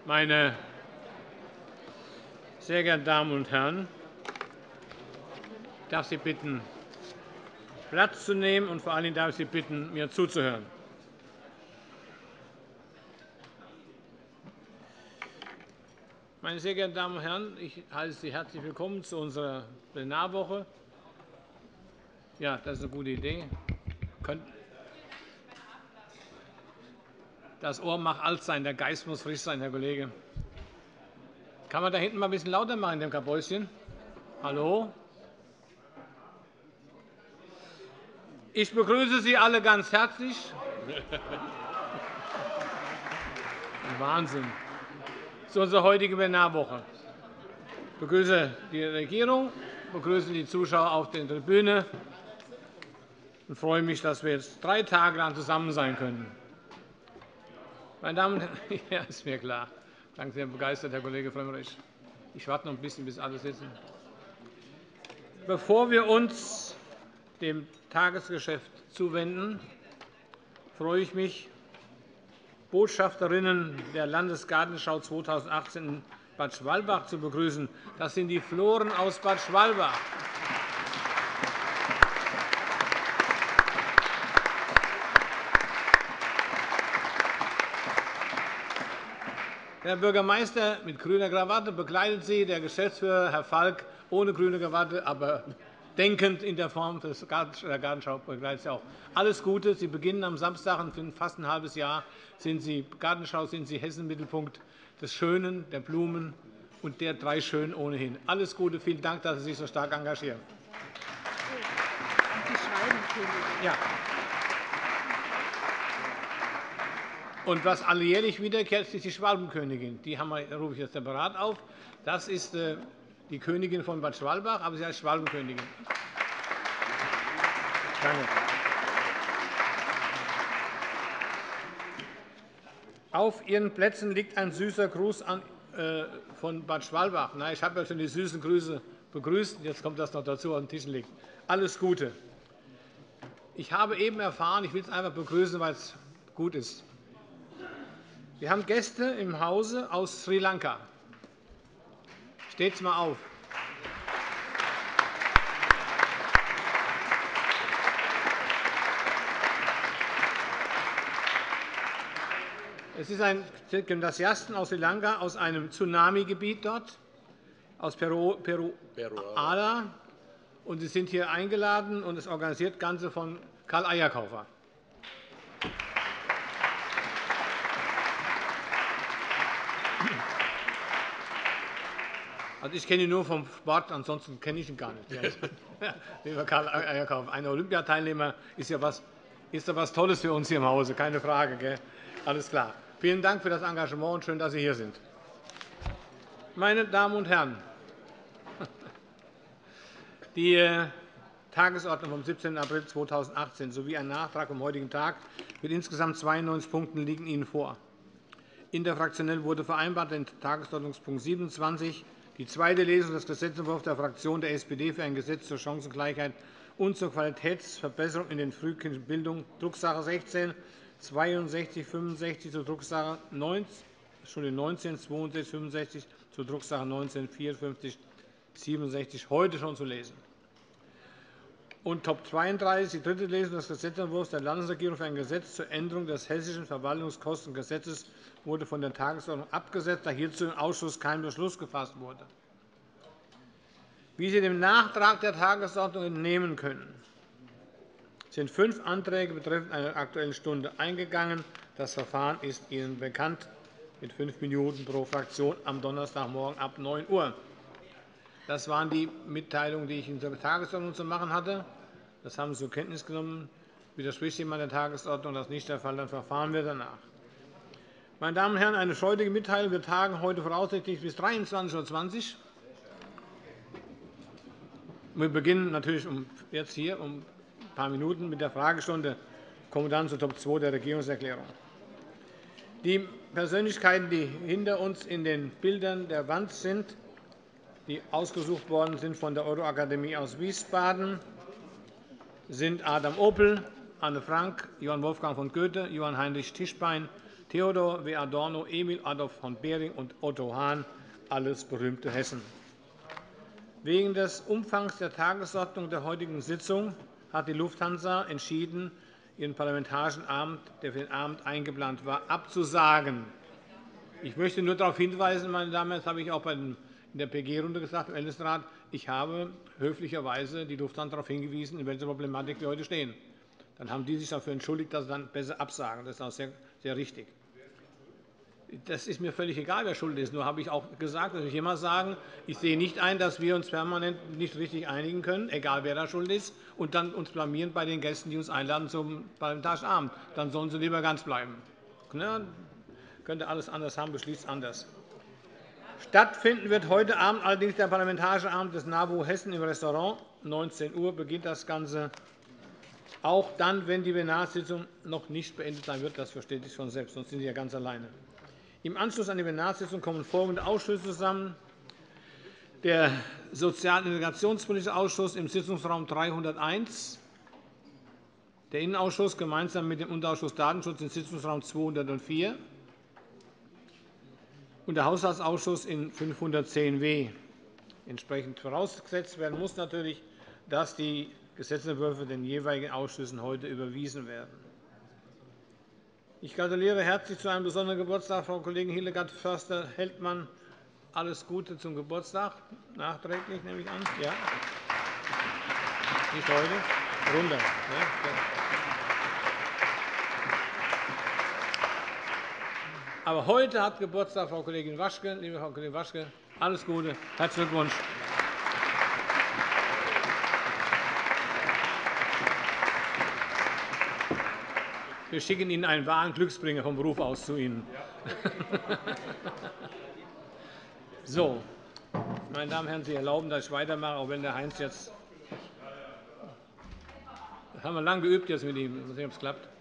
Meine sehr geehrten Damen und Herren, ich darf Sie bitten, Platz zu nehmen, und vor allen Dingen darf ich Sie bitten, mir zuzuhören. Meine sehr geehrten Damen und Herren, ich heiße Sie herzlich willkommen zu unserer Plenarwoche. Ja, das ist eine gute Idee. Das Ohr mag alt sein, der Geist muss frisch sein, Herr Kollege. Kann man da hinten mal ein bisschen lauter machen in dem Kabäuschen? Hallo? Ich begrüße Sie alle ganz herzlich. Wahnsinn. Zu unserer heutigen Plenarwoche. Ich begrüße die Regierung, begrüße die Zuschauer auf der Tribüne und freue mich, dass wir jetzt 3 Tage lang zusammen sein können. Meine Damen und Herren, ja, ist mir klar. Danke sehr begeistert, Herr Kollege Frömmrich. Ich warte noch ein bisschen, bis alle sitzen. Bevor wir uns dem Tagesgeschäft zuwenden, freue ich mich, Botschafterinnen der Landesgartenschau 2018 in Bad Schwalbach zu begrüßen. Das sind die Floren aus Bad Schwalbach. Der Bürgermeister mit grüner Krawatte begleitet Sie, der Geschäftsführer, Herr Falk, ohne grüne Krawatte, aber denkend in der Form der Gartenschau begleitet Sie auch. Alles Gute. Sie beginnen am Samstag und für fast ein halbes Jahr sind Sie Gartenschau, sind Sie Hessen-Mittelpunkt des Schönen, der Blumen und der 3 Schönen ohnehin. Alles Gute. Vielen Dank, dass Sie sich so stark engagieren. Ja. Und was alljährlich wiederkehrt, ist die Schwalbenkönigin. Die rufe ich jetzt separat auf. Das ist die Königin von Bad Schwalbach, aber sie heißt Schwalbenkönigin. Danke. Auf Ihren Plätzen liegt ein süßer Gruß von Bad Schwalbach. Na, ich habe ja schon die süßen Grüße begrüßt. Jetzt kommt das noch dazu, auf den Tischen liegt. Alles Gute. Ich habe eben erfahren, ich will es einfach begrüßen, weil es gut ist. Wir haben Gäste im Hause aus Sri Lanka. Steht's mal auf. Es ist ein Gymnasiasten aus Sri Lanka, aus einem Tsunami-Gebiet dort, aus Peruala. Und Sie sind hier eingeladen, und es organisiert das Ganze von Karl Eierkaufer. Also ich kenne ihn nur vom Sport, ansonsten kenne ich ihn gar nicht. Lieber Karl Eierkaufer, ein Olympiateilnehmer ist ja was Tolles für uns hier im Hause, keine Frage. Gell? Alles klar. Vielen Dank für das Engagement und schön, dass Sie hier sind. Meine Damen und Herren, die Tagesordnung vom 17. April 2018 sowie ein Nachtrag vom heutigen Tag mit insgesamt 92 Punkten liegen Ihnen vor. Interfraktionell wurde vereinbart, den Tagesordnungspunkt 27, die zweite Lesung des Gesetzentwurfs der Fraktion der SPD für ein Gesetz zur Chancengleichheit und zur Qualitätsverbesserung in der frühkindlichen Bildung, Drucksache 16 6265 zur Drucksache 19 6265 zur Drucksache 19 5467 heute schon zu lesen. Und Top 32, die dritte Lesung des Gesetzentwurfs der Landesregierung für ein Gesetz zur Änderung des Hessischen Verwaltungskostengesetzes wurde von der Tagesordnung abgesetzt, da hierzu im Ausschuss kein Beschluss gefasst wurde. Wie Sie dem Nachtrag der Tagesordnung entnehmen können, sind 5 Anträge betreffend einer Aktuellen Stunde eingegangen. Das Verfahren ist Ihnen bekannt, mit 5 Minuten pro Fraktion am Donnerstagmorgen ab 9 Uhr. Das waren die Mitteilungen, die ich in der Tagesordnung zu machen hatte. Das haben Sie zur Kenntnis genommen. Widerspricht jemand der Tagesordnung? Das ist nicht der Fall. Dann verfahren wir danach. Meine Damen und Herren, eine freudige Mitteilung. Wir tagen heute voraussichtlich bis 23:20 Uhr. Wir beginnen natürlich jetzt hier um ein paar Minuten mit der Fragestunde. Ich komme dann zu Top 2 der Regierungserklärung. Die Persönlichkeiten, die hinter uns in den Bildern der Wand sind, die ausgesucht worden sind von der Euro-Akademie aus Wiesbaden, sind Adam Opel, Anne Frank, Johann Wolfgang von Goethe, Johann Heinrich Tischbein, Theodor W. Adorno, Emil Adolf von Behring und Otto Hahn, alles berühmte Hessen. Wegen des Umfangs der Tagesordnung der heutigen Sitzung hat die Lufthansa entschieden, ihren Parlamentarischen Abend, der für den Abend eingeplant war, abzusagen. Ich möchte nur darauf hinweisen, meine Damen und Herren, das habe ich auch in der PG-Runde gesagt, im Ältestenrat, ich habe höflicherweise die Lufthansa darauf hingewiesen, in welcher Problematik wir heute stehen. Dann haben die sich dafür entschuldigt, dass sie dann besser absagen. Das ist auch sehr, sehr richtig. Das ist mir völlig egal, wer schuld ist. Nur habe ich auch gesagt, dass ich immer sagen, ich sehe nicht ein, dass wir uns permanent nicht richtig einigen können, egal wer da schuld ist, und dann uns blamieren bei den Gästen, die uns einladen zum Parlamentarischen Abend. Dann sollen sie lieber ganz bleiben. Ja, könnte alles anders haben, beschließt anders. Stattfinden wird heute Abend allerdings der Parlamentarische Abend des NABU Hessen im Restaurant. 19 Uhr beginnt das Ganze. Auch dann, wenn die Plenarsitzung noch nicht beendet sein wird, das versteht sich von selbst, sonst sind Sie ja ganz alleine. Im Anschluss an die Plenarsitzung kommen folgende Ausschüsse zusammen: der Sozial- und Integrationspolitische Ausschuss im Sitzungsraum 301, der Innenausschuss gemeinsam mit dem Unterausschuss Datenschutz im Sitzungsraum 204 und der Haushaltsausschuss in 510w. Entsprechend vorausgesetzt werden muss natürlich, dass die Gesetzentwürfe den jeweiligen Ausschüssen heute überwiesen werden. Ich gratuliere herzlich zu einem besonderen Geburtstag Frau Kollegin Hildegard Förster-Heldmann. Alles Gute zum Geburtstag. Nachträglich, nehme ich an. Ja. Nicht heute. Runter. Ja. Aber heute hat Geburtstag Frau Kollegin Waschke. Liebe Frau Kollegin Waschke, alles Gute. Herzlichen Glückwunsch. Wir schicken Ihnen einen wahren Glücksbringer vom Beruf aus zu Ihnen. So, meine Damen und Herren, Sie erlauben, dass ich weitermache, auch wenn der Heinz jetzt. Das haben wir lange geübt jetzt mit ihm. Mal sehen, ob es klappt.